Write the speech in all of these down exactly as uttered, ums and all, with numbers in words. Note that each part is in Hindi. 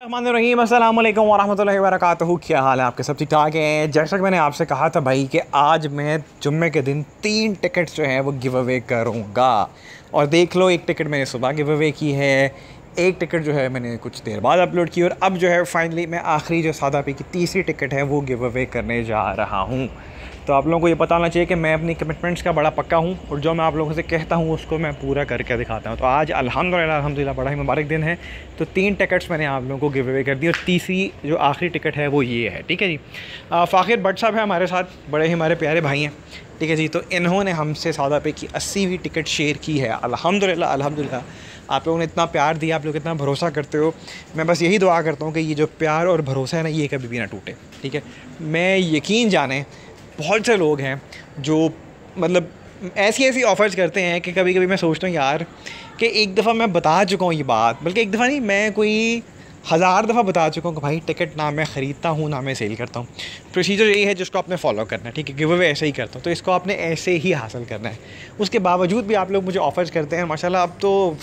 रहीम अस्सलाम वालेकुम वरहमतुल्लाहि वबरकातुहू। क्या हाल है आपके? सब ठीक ठाक हैं। जैसा कि मैंने आपसे कहा था भाई कि आज मैं जुम्मे के दिन तीन टिकट्स जो हैं वो गिव अवे करूँगा। और देख लो, एक टिकट मैंने सुबह गिव अवे की है, एक टिकट जो है मैंने कुछ देर बाद अपलोड की, और अब जो है फाइनली मैं आखिरी जो सादा पे की तीसरी टिकट है वो गिव अवे करने जा रहा हूँ। तो आप लोगों को ये पता होना चाहिए कि मैं अपनी कमिटमेंट्स का बड़ा पक्का हूँ और जो मैं आप लोगों से कहता हूँ उसको मैं पूरा करके दिखाता हूँ। तो आज अल्हम्दुलिल्लाह अल्हम्दुलिल्लाह बड़ा ही मुबारक दिन है। तो तीन टिकट्स मैंने आप लोगों को गिव अवे कर दी और तीसरी जो आखिरी टिकट है वो ये है। ठीक है जी। फ़ाखिर भट्ट साहब है हमारे साथ, बड़े ही हमारे प्यारे भाई हैं। ठीक है जी। तो इन्होंने हमसे सौदा पे की अस्सीवीं टिकट शेयर की है। अल्हम्दुलिल्लाह अल्हम्दुलिल्लाह आप लोगों ने इतना प्यार दिया, आप लोग इतना भरोसा करते हो। मैं बस यही दुआ करता हूँ कि ये जो प्यार और भरोसा है ना, ये कभी भी ना टूटे। ठीक है। मैं यकीन जाने बहुत से लोग हैं जो मतलब ऐसी ऐसी ऑफ़र्स करते हैं कि कभी कभी मैं सोचता हूँ यार कि एक दफ़ा मैं बता चुका हूँ ये बात, बल्कि एक दफ़ा नहीं, मैं कोई हज़ार दफ़ा बता चुका हूँ कि भाई टिकट ना मैं ख़रीदता हूँ ना मैं सेल करता हूँ। प्रोसीजर यही है जिसको आपने फॉलो करना है। ठीक है। गिव अवे ऐसे ही करता हूँ तो इसको आपने ऐसे ही हासिल करना है। उसके बावजूद भी आप लोग मुझे ऑफ़र्स करते हैं माशाल्लाह। अब तो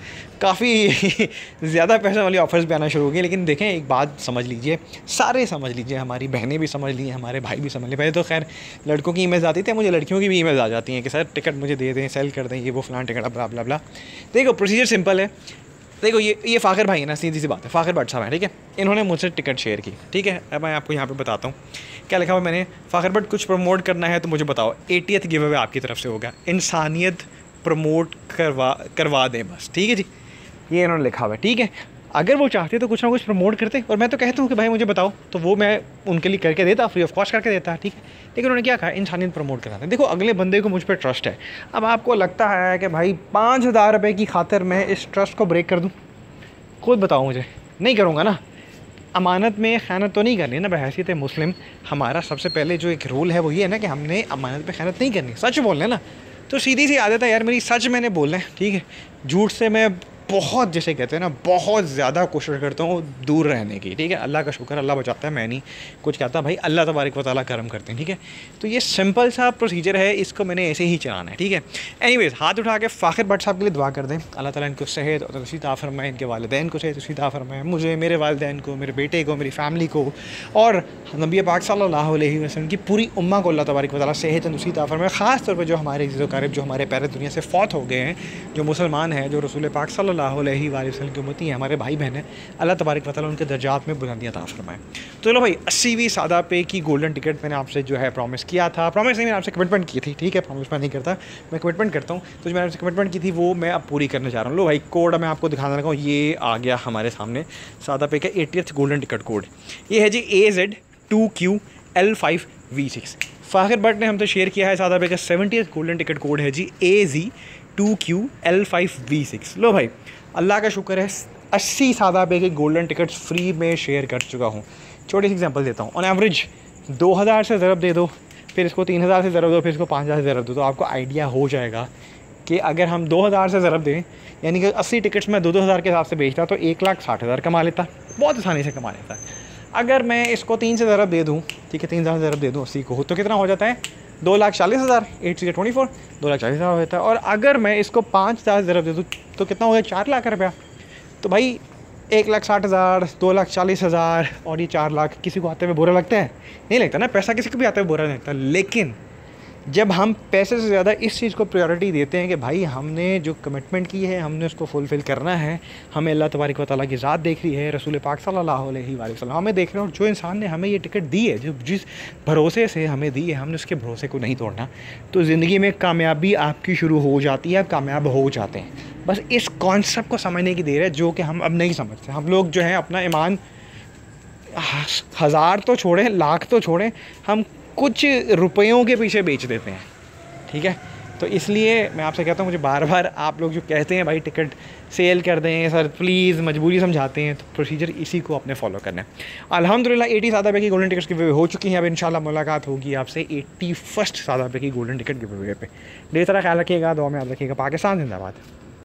काफ़ी ज़्यादा पैसे वाली ऑफ़र्स भी आना शुरू हो गई। लेकिन देखें, एक बात समझ लीजिए, सारे समझ लीजिए, हमारी बहनें भी समझ ली हैं, हमारे भाई भी समझ लिए। पहले तो खैर लड़कों की ईमेल्स आती थी, मुझे लड़कियों की भी ईमेल्स आ जाती हैं कि सर टिकट मुझे दे दें, सेल कर दें, ये वो फ़लान टिकट ब्ला ब्ला ब्ला। देखो प्रोसीजर सिंपल है। देखो ये ये फ़ाखिर भाई है ना, सीधी सी बात है, फ़ाखिर भट्ट साहब हैं। ठीक है। इन्होंने मुझसे टिकट शेयर की। ठीक है। अब मैं आपको यहाँ पे बताता हूँ क्या लिखा हुआ मैंने। फ़ाखिर भट्ट कुछ प्रमोट करना है तो मुझे बताओ। एटीएथ गिव अवे आपकी तरफ से होगा, इंसानियत प्रमोट करवा करवा दें बस। ठीक है जी। ये इन्होंने लिखा हुआ है। ठीक है। अगर वो चाहते तो कुछ ना कुछ प्रमोट करते और मैं तो कहता हूँ कि भाई मुझे बताओ, तो वो मैं उनके लिए करके देता, फ्री ऑफ कॉस्ट करके देता। ठीक है। लेकिन उन्होंने क्या कहा, इंसानियत प्रमोट कराते हैं। देखो अगले बंदे को मुझ पर ट्रस्ट है। अब आपको लगता है कि भाई पाँच हज़ार रुपये की खातिर मैं इस ट्रस्ट को ब्रेक कर दूँ? खुद बताओ मुझे। नहीं करूँगा ना। अमानत में ख़यानत तो नहीं करनी ना। बहैसियत मुस्लिम हमारा सबसे पहले जो एक रूल है वो ये है ना कि हमने अमानत में ख़यानत नहीं करनी, सच बोलना है ना। तो सीधी सी आदत है यार मेरी, सच मैंने बोलना है। ठीक है। झूठ से मैं बहुत, जैसे कहते हैं ना, बहुत ज़्यादा कोशिश करता हूँ दूर रहने की। ठीक है। अल्लाह का शुक्र, अल्लाह बचाता है, मैं नहीं कुछ कहता भाई, अल्लाह तबारक व तआला करम करते हैं। ठीक है। तो ये सिंपल सा प्रोसीजर है, इसको मैंने ऐसे ही चलाना है। ठीक है। एनीवेज़ हाथ उठा के फ़ाखिर भट्ट साहब के लिए दुआ कर दें, अल्लाह ताला इनको सेहत और तंदुरुस्ती अता फरमाए, इनके वालिदैन को सेहत अता फरमाए, मुझे, मेरे वालिदैन को, मेरे बेटे को, मेरी फ़ैमिली को, और नबी पाक सल्लल्लाहु अलैहि वसल्लम की पूरी उम्मा को अल्लाह तबारक व तआला सेहत तंदुरुस्ती अता फरमाए। ख़ास तौर पर जो हमारे अज़ीज़ व क़रीब, जो हमारे प्यारे दुनिया से फ़ौत हो गए हैं, जो मुसलमान हैं, जो रसूल पाक सल्लल्लाहु अलैहि वसल्लम की उम्मती हैं, हमारे भाई बहन हैं, अल्लाह तबारक व तआला उनके दर्जात में बुलंदियाँ अता फरमाए। तो चलो भाई, अस्सीवीं सादा पे की गोल्डन टिकट मैंने आपसे जो है प्रॉमिस किया था, प्रॉमिस नहीं, मैंने आपसे कमिटमेंट की थी। ठीक है। प्रॉमिस मैं नहीं करता, मैं कमिटमेंट करता हूँ। तो जो मैंने आपसे कमिटमेंट की थी वो मैं अब पूरी करने जा रहा हूँ। लो भाई, कोड मैं आपको दिखाने लगा हूँ, ये आ गया हमारे सामने सादा पे का एटीएथ गोल्डन टिकट कोड। ये है G A Z two Q L five V six. Fakhir Bhatt ने हमसे शेयर किया है सादा पे का सेवेंटीथ गोल्डन टिकट कोड है G A G two Q L five V six. लो भाई, अल्लाह का शुक्र है, अस्सी सादा पे के गोल्डन टिकट्स फ्री में शेयर कर चुका हूँ। छोटी सी एग्जांपल देता हूँ। ऑन एवरेज दो हज़ार से ज़रब दे दो, फिर इसको तीन हज़ार से ज़रब दो, फिर इसको पाँच हज़ार से ज़रब दो, तो आपको आइडिया हो जाएगा कि अगर हम दो हज़ार से ज़रब दें, यानी कि अस्सी टिकट्स में दो दो हज़ार के हिसाब से बेचता तो एक लाख साठ हज़ार कमा लेता, बहुत आसानी से कमा लेता। अगर मैं इसको तीन से ज़रब दे दूँ, ठीक है, तीन हज़ार से ज़रब दे दूँ अस्सी को, तो कितना हो जाता है? दो लाख चालीस हज़ार, एट से ट्वेंटी फोर, दो लाख चालीस हज़ार होता है। और अगर मैं इसको पाँच हज़ार ज़रब दे दूँ तो कितना हो गया? चार लाख रुपया। तो भाई एक लाख साठ हज़ार, दो लाख चालीस हज़ार और ये चार लाख किसी को आते हुए बुरा लगता है? नहीं लगता ना। पैसा किसी को भी आते हुए बुरा नहीं लगता। लेकिन जब हम पैसे से ज़्यादा इस चीज़ को प्रायोरिटी देते हैं कि भाई हमने जो कमिटमेंट की है हमने उसको फुलफ़िल करना है, हमें अल्लाह तबारक व तआला की ज़ात देख रही है, रसूल पाक सल्लल्लाहु अलैहि वसल्लम हमें देख रहे हैं, और जो इंसान ने हमें ये टिकट दी है, जो जिस भरोसे से हमें दी है, हमने उसके भरोसे को नहीं तोड़ना, तो ज़िंदगी में कामयाबी आपकी शुरू हो जाती है, आप कामयाब हो जाते हैं। बस इस कॉन्सेप्ट को समझने की देर है, जो कि हम अब नहीं समझते। हम लोग जो है अपना ईमान हज़ार तो छोड़ें, लाख तो छोड़ें, हम कुछ रुपयों के पीछे बेच देते हैं। ठीक है। तो इसलिए मैं आपसे कहता हूँ, मुझे बार बार आप लोग जो कहते हैं भाई टिकट सेल कर दें सर प्लीज़, मजबूरी समझाते हैं, तो प्रोसीजर इसी को अपने फॉलो करना है। अल्हम्दुलिल्लाह एटी सादा पे की गोल्डन टिकट्स गिव अवे हो चुकी हैं। अब इंशाल्लाह मुलाकात होगी आपसे एट्टी फर्स्ट सादा पे की गोल्डन टिकट गिव अवे पे। ढेर सारा ख्याल रखिएगा, दुआ में याद रखिएगा। पाकिस्तान जिंदाबाद।